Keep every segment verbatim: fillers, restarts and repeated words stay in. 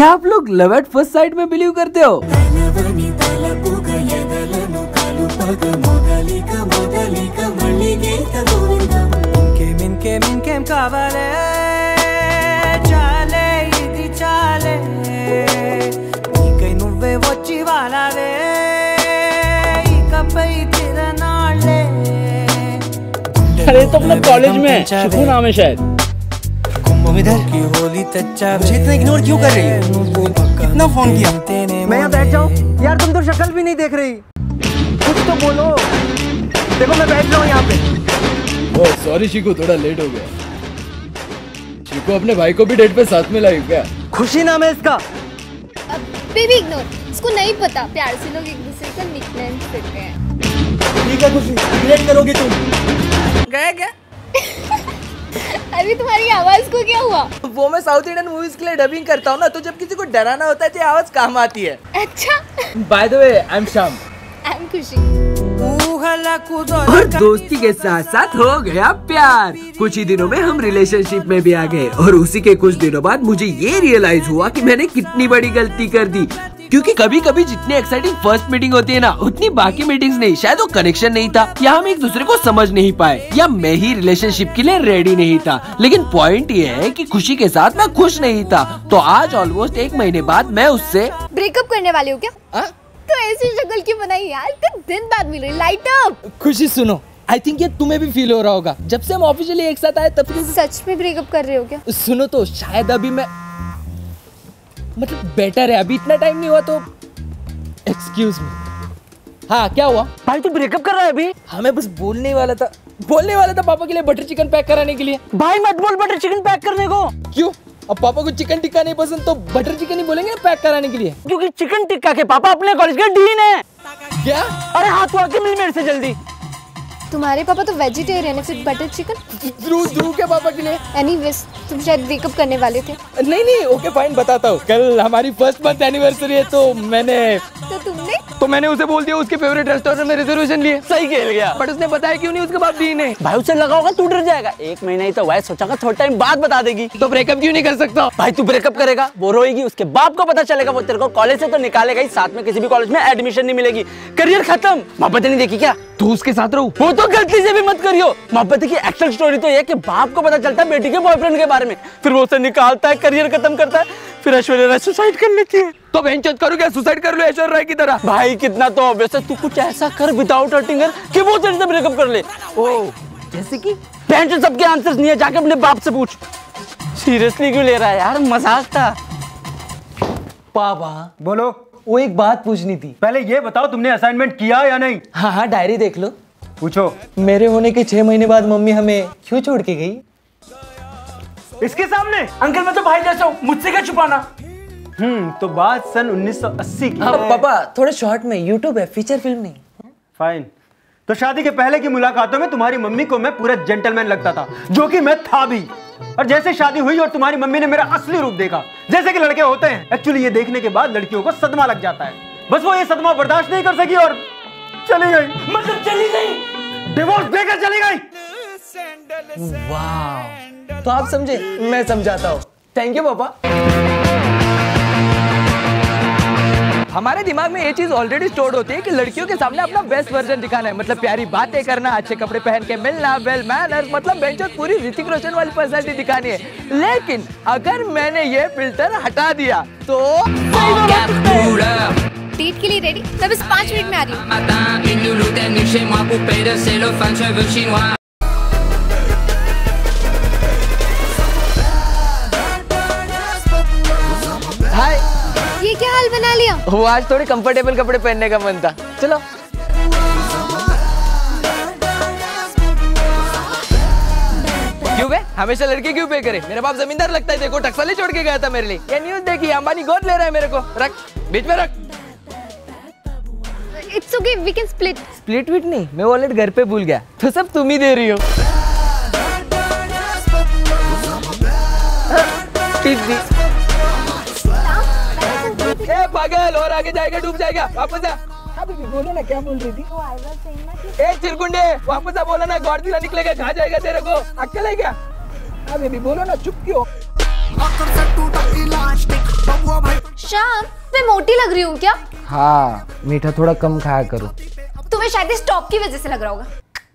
क्या आप लोग लव एट फर्स्ट साइट में बिलीव करते हो? अरे तो अपना कॉलेज में है, शिफू नाम है शायद। इधर मुझे इतना इग्नोर क्यों कर रही है? कितना फोन किया? मैं यहाँ बैठ जाऊँ? यार तुम तो शक्ल भी नहीं देख रही, कुछ तो बोलो। देखो मैं बैठ रहा हूँ यहाँ पे। ओह सॉरी शिकू, थोड़ा लेट हो गया। शिकू अपने भाई को भी डेट पे साथ में लाई क्या? खुशी नाम है इसका। बेबी इग्नोर, इसको नहीं पता प्यार से लोग एक दूसरे का निकनेम देते हैं। ठीक है खुशी, रिलेट करोगे तुम? गया क्या? अभी तुम्हारी आवाज को क्या हुआ? वो मैं साउथ इंडियन मूवीज के लिए डबिंग करता हूँ ना, तो जब किसी को डराना होता है तो आवाज काम आती है। अच्छा। By the way I am Shyam. I am Khushi. और दोस्ती के साथ साथ हो गया प्यार। कुछ ही दिनों में हम रिलेशनशिप में भी आ गए और उसी के कुछ दिनों बाद मुझे ये रियलाइज हुआ कि मैंने कितनी बड़ी गलती कर दी। क्योंकि कभी कभी जितनी एक्साइटिंग फर्स्ट मीटिंग होती है ना, उतनी बाकी मीटिंग्स नहीं। शायद वो कनेक्शन नहीं था, या हम एक दूसरे को समझ नहीं पाए, या मैं ही रिलेशनशिप के लिए रेडी नहीं था। लेकिन पॉइंट ये है कि खुशी के साथ मैं खुश नहीं था। तो आज ऑलमोस्ट एक महीने बाद मैं उससे ब्रेकअप करने वाले हो क्या? आ? तो ऐसी शक्ल क्यों बनाई यार? इतने दिन बाद मिल रही, लाइट अप। खुशी सुनो, आई थिंक ये तुम्हें भी फील हो रहा होगा। जब से हम ऑफिशियली एक साथ आए तब से। सच में ब्रेकअप कर रहे हो क्या? सुनो तो, शायद अभी मैं मतलब बेटर है, अभी इतना टाइम नहीं हुआ तो एक्सक्यूज मी। हाँ क्या हुआ भाई? तू ब्रेकअप कर रहा है अभी? हाँ मैं बस बोलने वाला था बोलने वाला था पापा के लिए बटर चिकन पैक कराने के लिए। भाई मत बोल बटर चिकन पैक करने को। क्यों? अब पापा को चिकन टिक्का नहीं पसंद तो बटर चिकन ही बोलेंगे पैक कराने के लिए। क्योंकि चिकन टिक्का के पापा अपने कॉलेज के डीन है। क्या? अरे हाथ तो आके मिल मेरे से जल्दी। तुम्हारे पापा तो वेजिटेरियन है, फिर बटर चिकन? ध्रुव ध्रुव के पापा के लिए। एनीवेज, तुम शायद ब्रेकअप करने वाले थे। नहीं नहीं ओके फाइन, बताता हूँ। कल हमारी फर्स्ट मंथ एनिवर्सरी है तो मैंने तो तुमने तो मैंने उसे बोल दिया उसके फेवरेट रेस्टोरेंट में रिजर्वेशन लिए। सही खेल गया। बट उसने बताया क्यों नहीं, उसके बाद दी ने। भाई उसे लगा होगा तू डर जाएगा, एक महीना ही तो हुआ है, सोचा थोड़ा टाइम बाद बता देगी। तो ब्रेकअप क्यों नहीं कर सकता? भाई तू ब्रेकअप करेगा, वो रोएगी, उसके बाप को पता चलेगा, वो तेरे को कॉलेज से तो निकालेगा ही, साथ में किसी भी कॉलेज में एडमिशन नहीं मिलेगी, करियर खत्म। मोहब्बत नहीं देखी क्या तू उसके साथ रहो? वो तो गलती से भी मत करियो। मोहब्बत की एक्चुअल स्टोरी तो ये कि बाप को पता चलता है बेटी के बॉयफ्रेंड के बारे में, फिर वो उसे निकालता है, करियर खत्म करता है, फिर ऐश्वर्या राय सुसाइड कर लेती है। तो बेंचों करो क्या, सुसाइड कर लो ऐश्वर्या राय की तरह? भाई कितना तो ऑब्वियस है, तू कुछ ऐसा कर विदाउट हर्टिंग हर कि वो तेरे से ब्रेकअप कर ले। ओह जैसे कि? बेंचों सबके आंसर्स नहीं है, जाके अपने बाप से पूछ। सीरियसली क्यों ले रहा है यार, मजाक था। पापा बोलो। वो एक बात पूछनी थी। पहले ये बताओ तुमने असाइनमेंट किया या नहीं? हाँ हाँ डायरी देख लो। पूछो। मेरे होने के छह महीने बाद मम्मी हमें क्यों छोड़ के गई? इसके सामने? अंकल मैं तो भाई जैसा हूँ, मुझसे क्या छुपाना? हम्म तो बात सन उन्नीस सौ अस्सी की। हाँ पापा थोड़े शॉर्ट में, यूट्यूब है, फीचर फिल्म नहीं। फाइन। तो शादी के पहले की मुलाकातों में तुम्हारी मम्मी को मैं पूरा जेंटलमैन लगता था, जो कि मैं था भी। और जैसे शादी हुई और तुम्हारी मम्मी ने मेरा असली रूप देखा, जैसे कि लड़के होते हैं, एक्चुअली ये देखने के बाद लड़कियों को सदमा लग जाता है। बस वो ये सदमा बर्दाश्त नहीं कर सकी और चली गई। मतलब चली गई? डिवोर्स देकर चली गई। वाह, तो आप समझे, मैं समझाता हूँ। थैंक यू पापा। हमारे दिमाग में ये चीज ऑलरेडी स्टोर्ड होती है कि लड़कियों के सामने अपना बेस्ट वर्जन दिखाना है, मतलब प्यारी बातें करना, अच्छे कपड़े पहन के मिलना, वेल मैनर्स, मतलब बेंचो पूरी ऋतिक रोशन वाली पर्सनालिटी दिखानी है। लेकिन अगर मैंने ये फिल्टर हटा दिया तो डेट के लिए रेडी? मैं बस पाँच मिनट में आ रही हूँ। हाय, ये क्या हाल बना लिया? वो आज थोड़े कंफर्टेबल कपड़े पहनने का मन था, चलो। क्यों बे, हमेशा लड़के क्यों पे करे? मेरा बाप जमींदार लगता है, देखो टक्सली छोड़ के गया था मेरे लिए। ये न्यूज़ देखी, अंबानी गोद ले रहा है मेरे को। रख, बीच में रख। It's okay, we can split. Split with नहीं, मैं वॉलेट घर पे भूल गया, तो सब तुम ही दे रही हो। ए पागल, और आगे जाएगा डूब जाएगा, वापस आ। अभी बोलो ना, क्या बोल रही थी? ए चिरकुंडे, वापस आ, बोलो ना, गॉडजिला निकलेगा, खा जाएगा तेरे को, अक्ल है क्या? अभी भी बोलो ना, चुप क्यों? शाम, मैं मोटी लग रही हूँ क्या? हाँ, मीठा थोड़ा कम खाया करो। तुम्हें शायद इस टॉप की वजह से लग रहा होगा।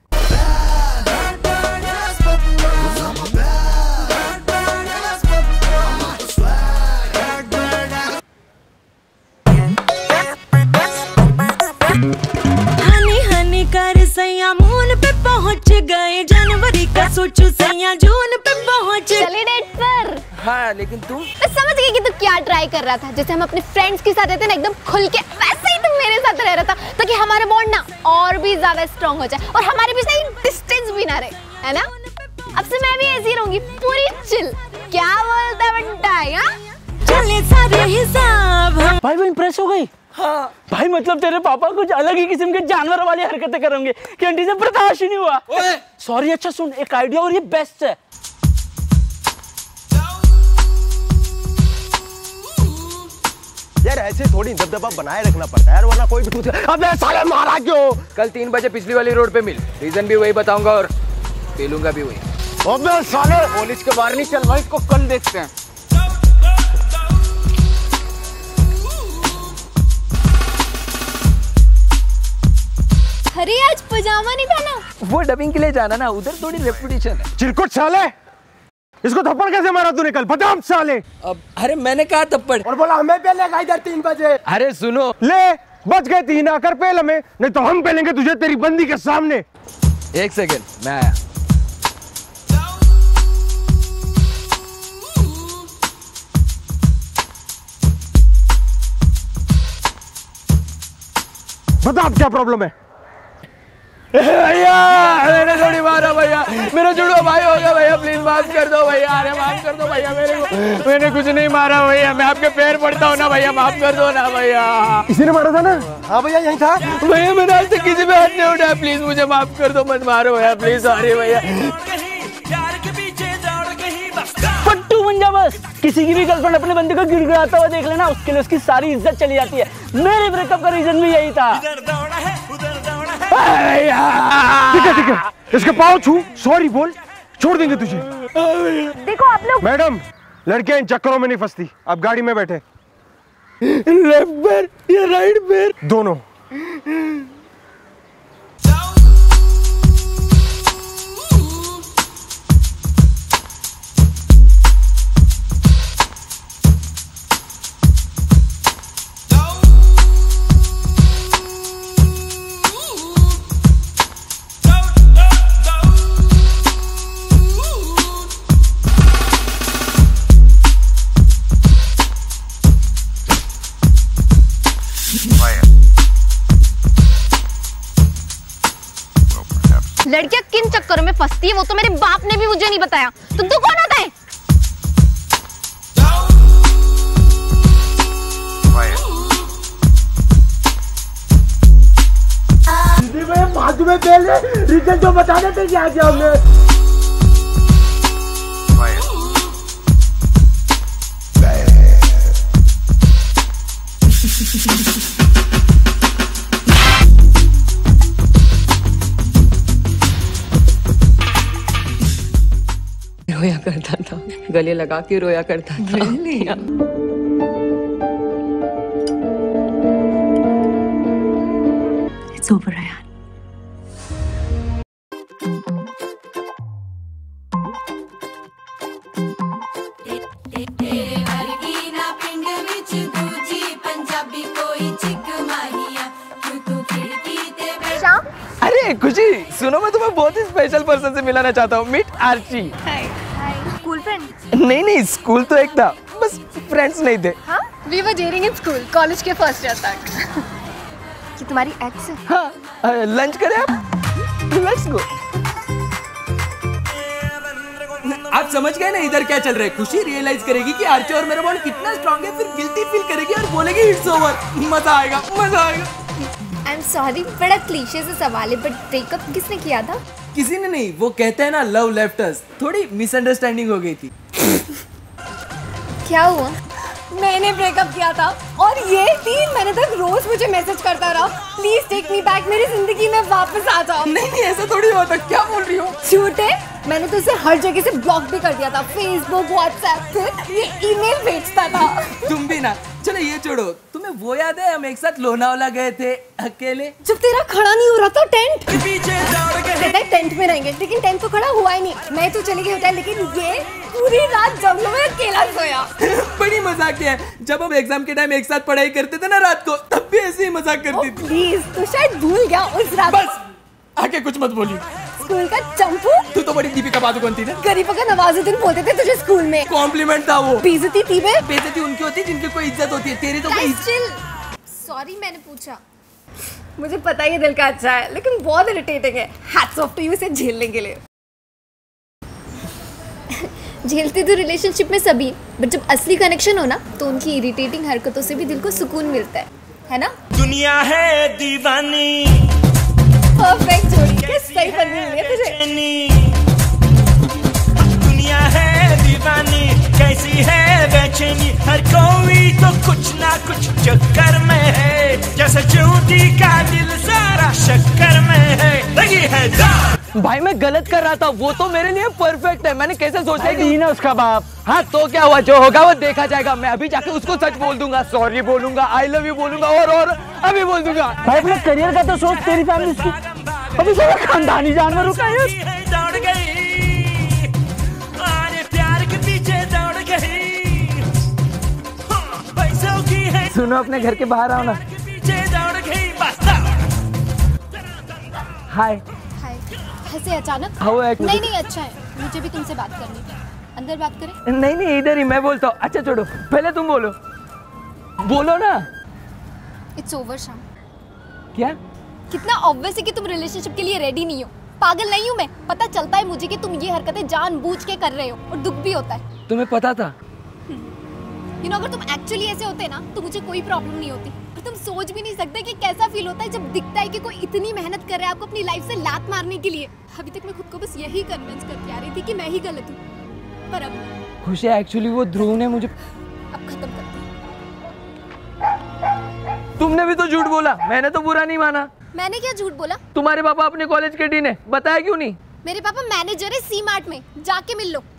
हनी हनी कर सैया मून पे पहुंच गए, जनवरी का सोचो सैया जून पे पहुंच। चले डेट पर। हाँ, लेकिन तू? मैं समझ गई कि तू क्या ट्राई कर रहा था। जैसे हम अपने फ्रेंड्स के साथ रहते ना एकदम खुल के, वैसे ही तुम मेरे साथ रह रहा था, ताकि हमारा बॉन्ड ना और भी ज्यादा स्ट्रॉन्ग हो जाए और हमारे बीच ना डिस्टेंस भी ना रहे, है ना? अब से मैं भी ऐसी रहूंगी, पूरी चिल। क्या बोलता बंटा? चले सारे हिसाब। भाई वो इम्प्रेस हो गई। हाँ भाई, मतलब तेरे पापा कुछ अलग ही किस्म के जानवर वाली हरकतें करेंगे कि आंटी से बर्दाश्त ही नहीं हुआ। सॉरी, अच्छा सुन, एक आइडिया और ये बेस्ट है। यार ऐसे थोड़ी दबदबा बनाए रखना पड़ता है यार, वरना कोई भी पूछे अबे साले मारा क्यों। कल तीन बजे पिछली वाली रोड पे मिल, रीजन भी वही बताऊंगा और पीलूंगा भी वही। अबे साले पुलिस के बाहर नहीं चल भाई, इसको कल देखते हैं। अरे आज पजामा नहीं पहना? वो डबिंग के लिए जाना ना, उधर थोड़ी रेपुटेशन है। चिरकुट साले, इसको थप्पड़ कैसे मारा तूने कल? बदाम साले। अब अरे मैंने कहा थप्पड़, और बोला हमें पहलेगा इधर तीन बजे। अरे सुनो, ले बच गए तीन, आकर पहले हमें, नहीं तो हम पहलेंगे तुझे तेरी बंदी के सामने। एक सेकंड, मैं आया। बता अब क्या प्रॉब्लम है? भैया मैंने थोड़ी मारा भैया, मेरा जुड़वा भाई हो गया भैया, प्लीज माफ कर दो भैया। अरे माफ कर दो भैया, मेरे को मैंने कुछ नहीं मारा भैया, मैं आपके पैर पड़ता हूँ ना भैया, माफ कर दो ना भैया। इसी ने मारा था ना? हाँ भैया यही था भैया, मैंने आज तक किसी पे हाथ नहीं उठाया, प्लीज मुझे माफ कर दो, मत मारो भैया प्लीज। सॉरी भैया। पट्टू बन जा बस। किसी की भी गर्लफ्रेंड अपने बंदे को गिड़गिड़ाता हुआ देख लेना, उसके लिए उसकी सारी इज्जत चली जाती है। मेरे ब्रेकअप का रीजन भी यही था। ठीक है ठीक है, इसके पाँव छू, सॉरी बोल, छोड़ देंगे तुझे। देखो आप लोग। मैडम, लड़कियां इन चक्करों में नहीं फंसती, आप गाड़ी में बैठे। लेफ्ट पैर या राइट पैर? दोनों। लड़कियां किन चक्करों में फंसती है वो तो मेरे बाप ने भी मुझे नहीं बताया। तो तू कौन होता है? बाजू में पहले रीजन जो बताने पे क्या किया हमने। रोया करता था, गले लगा के रोया करता था। It's over, Ryan. अरे खुशी, सुनो मैं तुम्हें बहुत ही स्पेशल पर्सन से मिलाना चाहता हूँ। Meet Archie. School friend? नहीं नहीं, स्कूल तो एक था, बस फ्रेंड्स नहीं थे। हाँ? We were dating in school, college के फर्स्ट ईयर तक। कि तुम्हारी एक्स है? हाँ, लंच करें आप? Let's go. आप समझ गए ना इधर क्या चल रहा है? खुशी रियलाइज करेगी कि आर्ची और मेरा बॉन्ड कितना स्ट्रांग है, फिर गिल्टी फील करेगी और बोलेगी इट्स ओवर। मजा आएगा, मजा आएगा। आई एम सॉरी, बड़ा क्लीशे से सवाल है, बट ब्रेकअप किसने किया था? किसी ने नहीं, वो कहते हैं ना लव लेफ्ट अस, थोड़ी मिसअंडरस्टैंडिंग हो गई थी। क्या हुआ? मैंने ब्रेकअप किया था और ये तीन महीने तक रोज मुझे मैसेज करता रहा, प्लीज टेक मी बैक, मेरी जिंदगी में वापस आ जाओ। नहीं नहीं, ऐसा थोड़ी होता, क्या बोल रही हो? झूठ है, मैंने तो उसे हर जगह से ब्लॉक भी कर दिया था, फेसबुक, व्हाट्सएप, फिर ये ईमेल भेजता था। तुम भी ना। चलो चलो ये छोड़ो, तुम्हें वो याद है हम एक साथ लोनावाला गए थे अकेले? जब तेरा खड़ा नहीं हो रहा था टेंट, कहता है टेंट में रहेंगे, लेकिन टेंट तो खड़ा हुआ ही नहीं। मैं तो चली गई होटल, लेकिन ये पूरी रात जंगलों में अकेला सोया। बड़ी मजाक है, जब हम एग्जाम के टाइम एक साथ पढ़ाई करते थे ना रात को, तब भी ऐसे ही मजाक करती थी। प्लीज, तू शायद भूल गया उस रात। बस आके कुछ मत बोली। स्कूल का चंपू, तू तो बड़ी दीपिका पादुकोण थी ना। गरीबों का नवाजुद्दीन बोलते थे तुझे स्कूल में। कॉम्प्लीमेंट था वो। बेइज्जती थी बे। बेइज्जती उनकी होती है जिनकी कोई इज्जत होती है, तेरी तो कोई। सॉरी मैंने पूछा। मुझे पता है ये दिल का अच्छा है, लेकिन बहुत इरिटेटिंग है। हैट्स ऑफ टू यू इसे झेलने के लिए। झेलते तो रिलेशनशिप में सभी, बट जब असली कनेक्शन हो ना तो उनकी इरिटेटिंग हरकतों से भी दिल को सुकून मिलता है, है ना? दुनिया है दीवानी, परफेक्ट जोड़ी है, सही बंदी मिली है तुझे। दुनिया है दीवानी, कैसी है बेचैनी, हर कोई तो कुछ ना कुछ चक्कर में है, जैसे चूटी का दिल सारा शक्कर में है, लगी है जान। भाई मैं गलत कर रहा था, वो तो मेरे लिए परफेक्ट है। मैंने कैसे सोचा कि ना उसका बाप। हाँ तो क्या हुआ, जो होगा वो देखा जाएगा। मैं अभी जाके उसको सच बोल दूंगा, सॉरी बोलूंगा, आई लव यू बोलूंगा, और और अभी बोल दूंगा। भाई अपने करियर का तो सोच, तेरी फैमिली की अभी सारा खानदानी जानवरों का है। दौड़ गई और प्यार के पीछे दौड़ गई, पैसों की है। सुनो अपने घर के बाहर आओ ना। पीछे दौड़ गई बस। हाय। ऐसे अचानक? हाँ, नहीं नहीं अच्छा है, मुझे भी तुमसे बात करनी है। अंदर बात करें? नहीं नहीं इधर ही, मैं बोलता हूँ। अच्छा छोड़ो, पहले तुम बोलो। बोलो ना। इट्स ओवर शाम। क्या? कितना ऑब्वियस है कि तुम रिलेशनशिप के लिए रेडी नहीं हो। पागल नहीं हूँ मैं, पता चलता है मुझे कि तुम ये हरकतें जानबूझ के कर रहे हो, और दुख भी होता है। तुम्हें पता था? यू नो अगर तुम एक्चुअली ऐसे होते ना तो मुझे कोई प्रॉब्लम नहीं होती, पर तुम सोच भी नहीं सकते कि कैसा फील होता है जब दिखता है कि कोई इतनी मेहनत कर रहा है आपको अपनी लाइफ से लात मारने के लिए। अभी तक मैं खुद को बस यही कन्विंस करके आ रही थी कि मैं ही गलत हूँ, पर अब खुश है। एक्चुअली वो ध्रुव ने मुझे। अब खत्म करती हूँ। तुमने भी तो झूठ बोला, मैंने तो बुरा नहीं माना। मैंने क्या झूठ बोला? तुम्हारे पापा अपने कॉलेज के डीन है, बताया क्यों नहीं? मेरे पापा मैनेजर है सी मार्ट में, जाके मिल लो।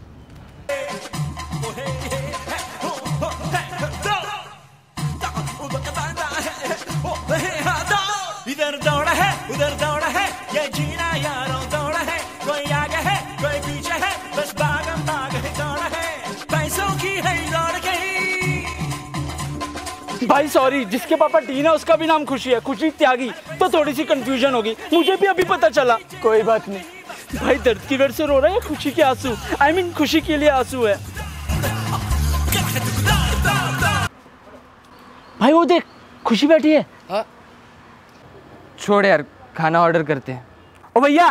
इधर दौड़ा है उधर दौड़ा है, ये जीना यारों दौड़ा है, कोई आगे है कोई पीछे है, बस भागम भाग है दौड़ा है, पैसों की है दौड़ गई। भाई सॉरी, जिसके पापा डीन है उसका भी नाम खुशी है, खुशी त्यागी, तो थोड़ी सी कंफ्यूजन होगी, मुझे भी अभी पता चला। कोई बात नहीं भाई, दर्द की वजह से रो रहा है, खुशी के आंसू, आई मीन खुशी के लिए आंसू है। भाई वो देख, खुशी बैठी है। हाँ? छोड़ यार, खाना ऑर्डर करते हैं। ओ भैया।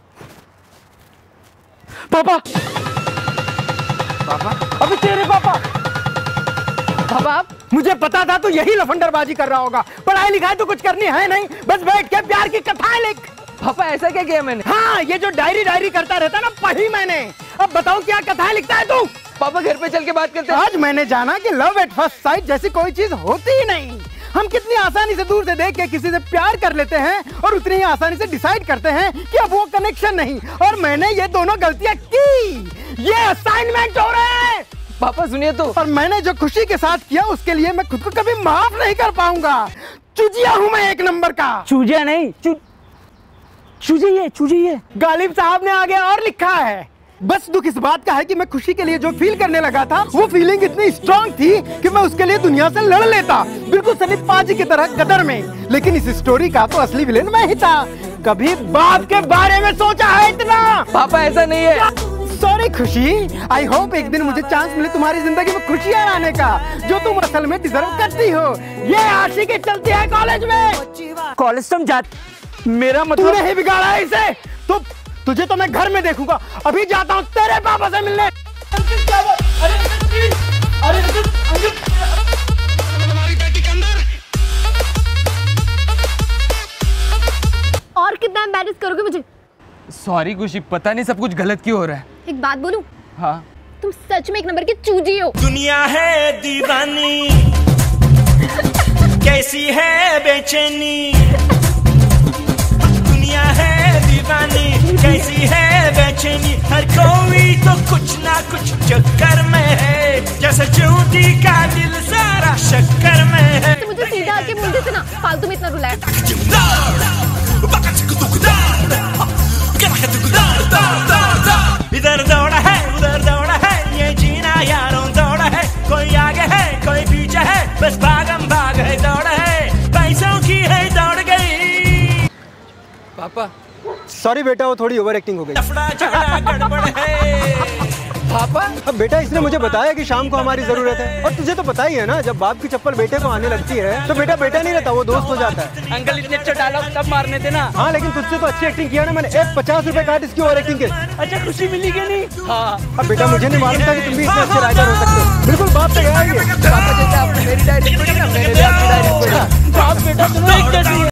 पापा। पापा? अभी तेरे पापा। पापा आप? मुझे पता था तू यही लफंडरबाजी कर रहा होगा। पढ़ाई लिखाई तो कुछ करनी है नहीं, बस बैठ के प्यार की कथाएं लिख। पापा ऐसा क्या किया मैंने? हाँ, ये जो डायरी डायरी करता रहता ना, पढ़ी मैंने। अब बताओ क्या कथाएं लिखता है तू? पापा घर पे चल के बात करते हैं। आज मैंने जाना कि लव एट फर्स्ट साइट जैसी कोई चीज होती ही नहीं। हम कितनी आसानी से दूर से देख के किसी से प्यार कर लेते हैं और उतनी ही आसानी से डिसाइड करते हैं कि अब वो कनेक्शन नहीं। और मैंने ये दोनों गलतियां की। ये असाइनमेंट हो रहा है। पापा सुनिए तो। और मैंने जो खुशी के साथ किया उसके लिए मैं खुद को कभी माफ नहीं कर पाऊंगा। चूजिया हूं मैं एक नंबर का। चूजिया नहीं, चू चूजिया चूजिया। गालिब साहब ने आगे और लिखा है, बस दुख इस बात का है कि मैं खुशी के लिए जो फील करने लगा था वो फीलिंग इतनी स्ट्रांग थी कि मैं उसके लिए दुनिया से लड़ लेता, बिल्कुल सनी पाजी की तरह गदर में। लेकिन इस स्टोरी का तो असली विलेन मैं ही था। कभी बाप के बारे में सोचा है इतना? पापा ऐसा नहीं है। सॉरी खुशी, आई होप एक दिन मुझे चांस मिले तुम्हारी जिंदगी में खुशियां लाने का, जो तुम असल में डिजर्व करती हो। ये आशिकी चलती है कॉलेज में। कॉलेज तुम जा, मेरा मतलब तूने ही बिगाड़ा है इसे। तो तुझे तो मैं घर में देखूंगा। अभी जाता हूँ तेरे पापा से मिलने। और कितना एम्बैरेस करोगे मुझे? सॉरी खुशी, पता नहीं सब कुछ गलत क्यों हो रहा है। एक बात बोलूं? हाँ। तुम सच में एक नंबर की चूजी हो। दुनिया है दीवानी, कैसी है बेचैनी, दुनिया है दीवानी, कैसी है बेचैनी, हर कोई तो कुछ ना कुछ चक्कर में है, जैसे चूटी का दिल सारा शक्कर फालतू में इतना रुलाया। इधर दौड़ा है उधर दौड़ा है ये जीना यारों दौड़ा है, कोई आगे है कोई पीछे है बस भागम भाग है दौड़ा है, पैसों की है दौड़ गई। पापा सॉरी बेटा, वो थोड़ी ओवर एक्टिंग हो गई। लफड़ा झगड़ा गड़बड़ है पापा। अब बेटा इसने मुझे बताया कि शाम को हमारी जरूरत है, और तुझे तो पता ही है ना जब बाप की चप्पल बेटे को आने लगती है तो बेटा बेटा नहीं रहता, वो दोस्त हो जाता है। अंकल इतने अच्छे डायलॉग तब मारने थे ना। हाँ लेकिन तुझसे तो अच्छी एक्टिंग किया ना मैंने। एक पचास रुपए काट इसकी ओवर एक्टिंग के। अच्छा खुशी मिली क्या नहीं? हाँ। अब बेटा मुझे नहीं मालूम था कि तुम भी इतने अच्छे राइटर हो सकते हो। बिल्कुल बाप से गया ये। पापा जैसे आपने मेरी डायरी पढ़ी ना, मैंने भी आपकी डायरी पढ़ी। बाप बेटा दोनों एक जैसे